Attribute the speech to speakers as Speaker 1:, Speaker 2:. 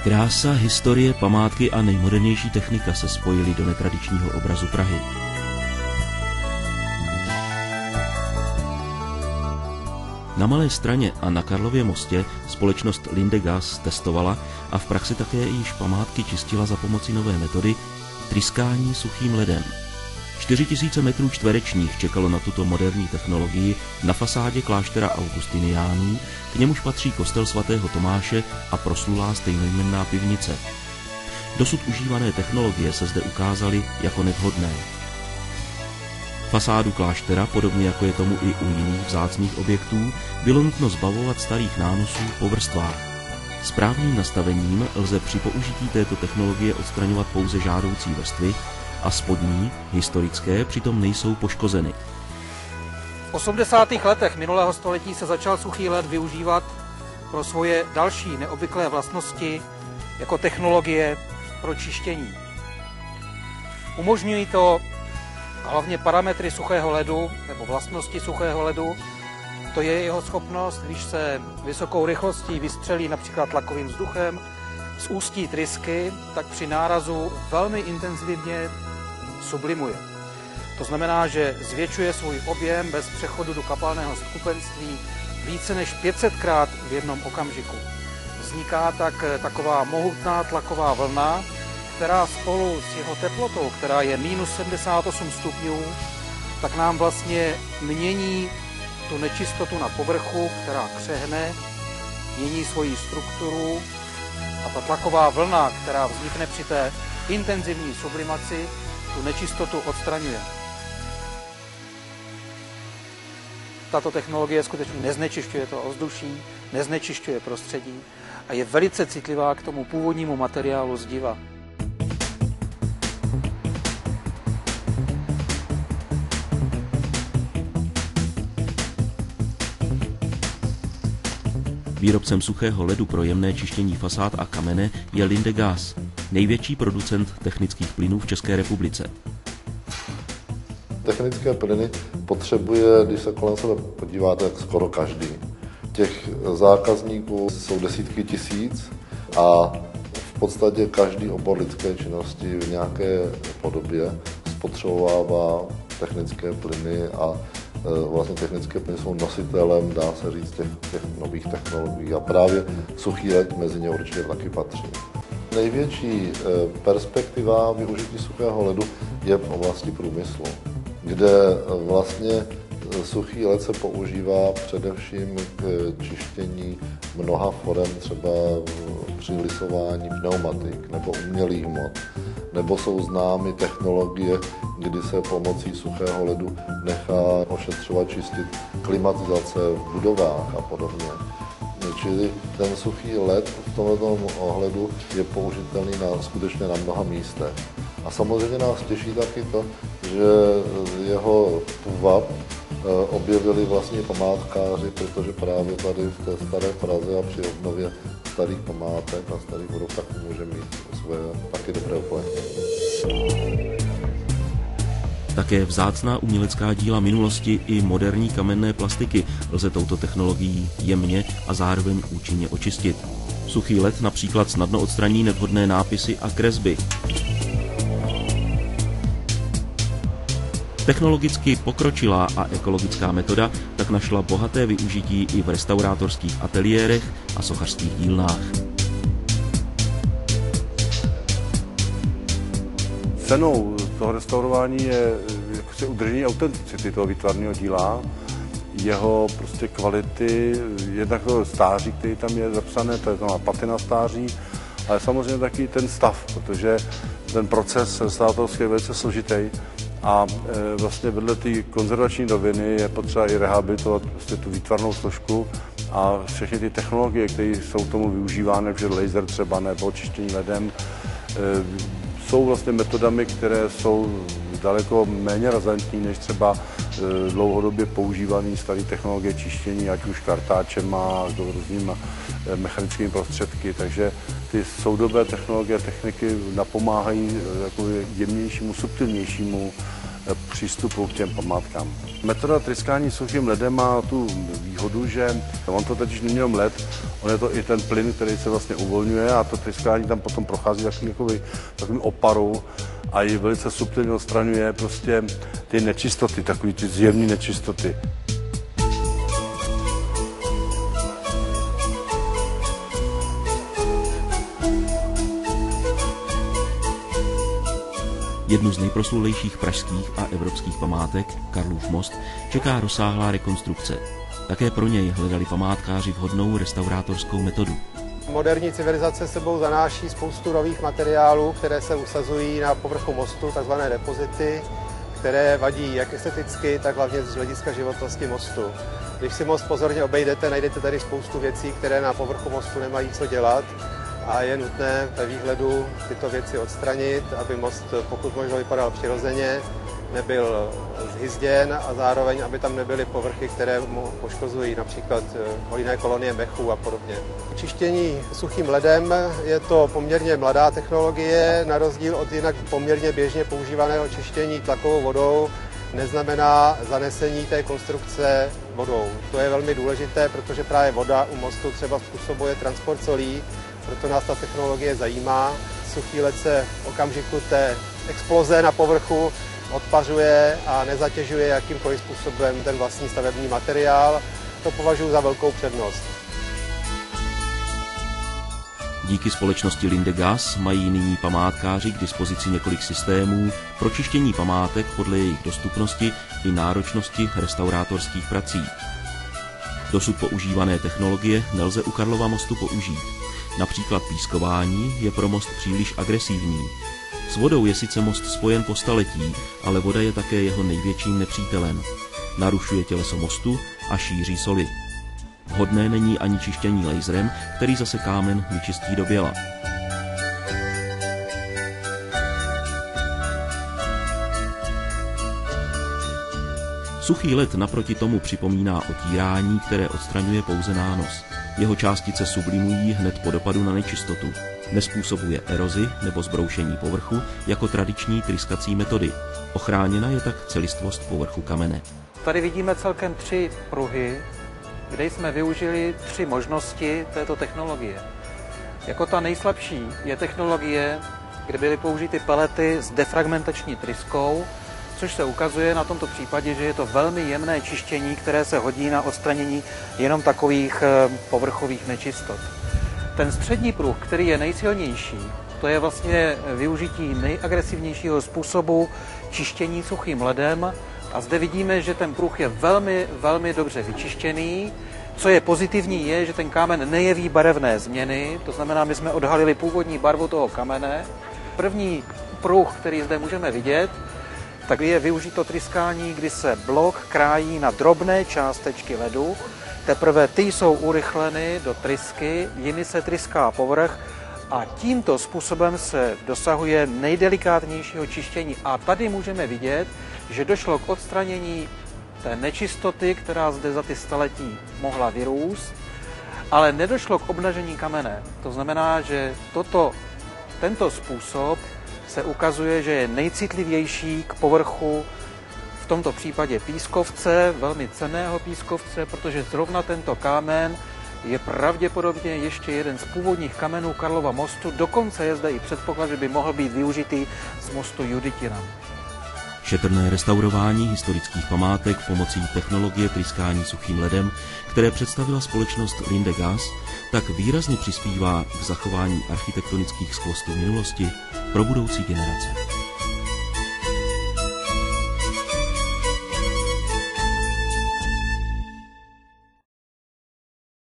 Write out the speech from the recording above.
Speaker 1: Krása, historie, památky a nejmodernější technika se spojily do netradičního obrazu Prahy. Na Malé Straně a na Karlově mostě společnost Lindegas testovala a v praxi také již památky čistila za pomoci nové metody tryskání suchým ledem. 4000 metrů čtverečních čekalo na tuto moderní technologii na fasádě kláštera Augustiniánů, k němuž patří kostel svatého Tomáše a proslulá stejnojmenná pivnice. Dosud užívané technologie se zde ukázaly jako nevhodné. Fasádu kláštera, podobně jako je tomu i u jiných vzácných objektů, bylo nutno zbavovat starých nánosů po vrstvách. Správným nastavením lze při použití této technologie odstraňovat pouze žádoucí vrstvy a spodní, historické, přitom nejsou poškozeny.
Speaker 2: V 80. letech minulého století se začal suchý led využívat pro svoje další neobvyklé vlastnosti jako technologie pro čištění. Umožňují to hlavně parametry suchého ledu nebo vlastnosti suchého ledu. To je jeho schopnost, když se vysokou rychlostí vystřelí například tlakovým vzduchem z ústí trysky, tak při nárazu velmi intenzivně sublimuje. To znamená, že zvětšuje svůj objem bez přechodu do kapalného skupenství více než 500krát v jednom okamžiku. Vzniká tak taková mohutná tlaková vlna, která spolu s jeho teplotou, která je minus 78 stupňů, tak nám vlastně mění tu nečistotu na povrchu, která křehne, mění svoji strukturu a ta tlaková vlna, která vznikne při té intenzivní sublimaci, tu nečistotu odstraňuje. Tato technologie skutečně neznečišťuje to ovzduší, neznečišťuje prostředí a je velice citlivá k tomu původnímu materiálu zdiva.
Speaker 1: Výrobcem suchého ledu pro jemné čištění fasád a kamene je Lindegas, největší producent technických plynů v České republice.
Speaker 3: Technické plyny potřebuje, když se kolem sebe podíváte, tak skoro každý. Těch zákazníků jsou desítky tisíc a v podstatě každý obor lidské činnosti v nějaké podobě spotřebovává technické plyny a vlastně technické plyny jsou nositelem, dá se říct, těch nových technologií a právě suchý led mezi ně určitě taky patří. Největší perspektiva využití suchého ledu je v oblasti průmyslu, kde vlastně suchý led se používá především k čištění mnoha forem, třeba při lisování pneumatik nebo umělých hmot, nebo jsou známy technologie, kdy se pomocí suchého ledu nechá ošetřovat, čistit klimatizace v budovách a podobně. Čili ten suchý led v tomto ohledu je použitelný skutečně na mnoha místech. A samozřejmě nás těší taky to, že jeho půvab objevili vlastně památkáři, protože právě tady v té staré Praze a při obnově starých památek a starých budov tak může mít své taky dobré uplatnění.
Speaker 1: Také vzácná umělecká díla minulosti i moderní kamenné plastiky lze touto technologií jemně a zároveň účinně očistit. Suchý led například snadno odstraní nevhodné nápisy a kresby. Technologicky pokročilá a ekologická metoda tak našla bohaté využití i v restaurátorských ateliérech a sochařských dílnách.
Speaker 4: Cenou toho restaurování je jaksi udržení autenticity toho výtvarného díla, jeho prostě kvality, jednak toho stáří, který tam je zapsané, to je to patina stáří, ale samozřejmě taky ten stav, protože ten proces restaurátorský je velice složitý a vlastně vedle té konzervační roviny je potřeba i rehabilitovat prostě tu výtvarnou složku a všechny ty technologie, které jsou k tomu využívány, jako laser třeba nebo čištění ledem, jsou vlastně metodami, které jsou daleko méně razantní než třeba dlouhodobě používané staré technologie čištění, ať už kartáčema, různými mechanickými prostředky. Takže ty soudobé technologie a techniky napomáhají jako jemnějšímu, subtilnějšímu přístupu k těm památkám. Metoda tryskání suchým ledem má tu výhodu, že on to totiž není jenom led, on je to i ten plyn, který se vlastně uvolňuje a to tryskání tam potom prochází takovým oparou a i velice subtilně odstraňuje prostě ty nečistoty, takový ty zjevné nečistoty.
Speaker 1: Jednu z nejproslulejších pražských a evropských památek, Karlův most, čeká rozsáhlá rekonstrukce. Také pro něj hledali památkáři vhodnou restaurátorskou metodu.
Speaker 5: Moderní civilizace sebou zanáší spoustu nových materiálů, které se usazují na povrchu mostu, takzvané depozity, které vadí jak esteticky, tak hlavně z hlediska životnosti mostu. Když si most pozorně obejdete, najdete tady spoustu věcí, které na povrchu mostu nemají co dělat. A je nutné ve výhledu tyto věci odstranit, aby most pokud možno vypadal přirozeně, nebyl zhyzděn a zároveň, aby tam nebyly povrchy, které mu poškozují, například hojné kolonie mechů a podobně. Čištění suchým ledem je to poměrně mladá technologie, na rozdíl od jinak poměrně běžně používaného čištění tlakovou vodou, neznamená zanesení té konstrukce vodou. To je velmi důležité, protože právě voda u mostu třeba způsobuje transport solí, proto nás ta technologie zajímá. Suchý led se v okamžiku té exploze na povrchu odpařuje a nezatěžuje jakýmkoliv způsobem ten vlastní stavební materiál. To považuji za velkou přednost.
Speaker 1: Díky společnosti Lindegas mají nyní památkáři k dispozici několik systémů pro čištění památek podle jejich dostupnosti i náročnosti restaurátorských prací. Dosud používané technologie nelze u Karlova mostu použít. Například pískování je pro most příliš agresivní. S vodou je sice most spojen po staletí, ale voda je také jeho největším nepřítelem. Narušuje těleso mostu a šíří soli. Vhodné není ani čištění laserem, který zase kámen vyčistí do běla. Suchý led naproti tomu připomíná otírání, které odstraňuje pouze nános. Jeho částice sublimují hned po dopadu na nečistotu. Nezpůsobuje erozi nebo zbroušení povrchu jako tradiční tryskací metody. Ochráněna je tak celistvost povrchu kamene.
Speaker 2: Tady vidíme celkem 3 pruhy, kde jsme využili 3 možnosti této technologie. Jako ta nejslabší je technologie, kde byly použity pelety s defragmentační tryskou, což se ukazuje na tomto případě, že je to velmi jemné čištění, které se hodí na odstranění jenom takových povrchových nečistot. Ten střední pruh, který je nejsilnější, to je vlastně využití nejagresivnějšího způsobu čištění suchým ledem. A zde vidíme, že ten pruh je velmi, velmi dobře vyčištěný. Co je pozitivní, je, že ten kámen nejeví barevné změny, to znamená, my jsme odhalili původní barvu toho kamene. První pruh, který zde můžeme vidět, tak je využito tryskání, kdy se blok krájí na drobné částečky ledu. Teprve ty jsou urychleny do trysky, jimi se tryská povrch a tímto způsobem se dosahuje nejdelikátnějšího čištění. A tady můžeme vidět, že došlo k odstranění té nečistoty, která zde za ty staletí mohla vyrůst, ale nedošlo k obnažení kamene. To znamená, že tento způsob se ukazuje, že je nejcitlivější k povrchu, v tomto případě pískovce, velmi cenného pískovce, protože zrovna tento kámen je pravděpodobně ještě jeden z původních kamenů Karlova mostu, dokonce je zde i předpoklad, že by mohl být využitý z mostu Juditina.
Speaker 1: Šetrné restaurování historických památek pomocí technologie tryskání suchým ledem, které představila společnost Lindegas, tak výrazně přispívá k zachování architektonických skvostů minulosti pro budoucí generace.